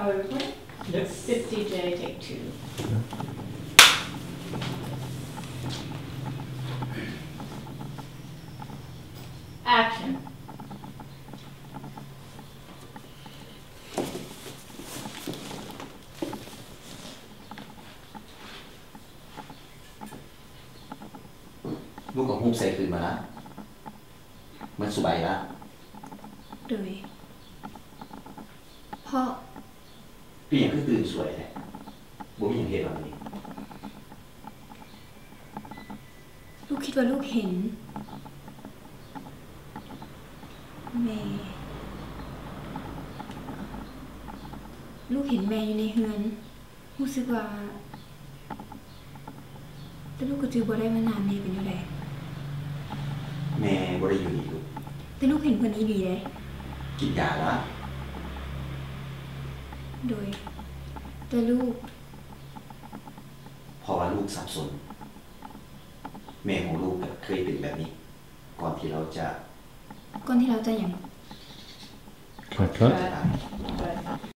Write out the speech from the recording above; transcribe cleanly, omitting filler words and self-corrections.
Are we recording? Yes. 50J, take 2. Action. ลูกกับฮูบใส่คืนมาละมันสบายละโดยเพราะพี่ยังคือตื่นสวยแท้บ่มีหยังเฮ็ดแบบนี้ลูกคิดว่าลูกเห็นแม่ลูกเห็นแม่อยู่ในเฮือนรู้สึกว่าแต่ลูกก็จือบ่ได้มานานแม่เป็นจังได๋แม่บ่ได้อยู่นี่ลูกแต่ลูกเห็นเพิ่นอีหลีเด้กินยาละโดยแต่ลูกเพราะว่าลูกสับสนแม่ของลูกก็เคยเป็นแบบนี้ก่อนที่เราจะหยัง Cut. But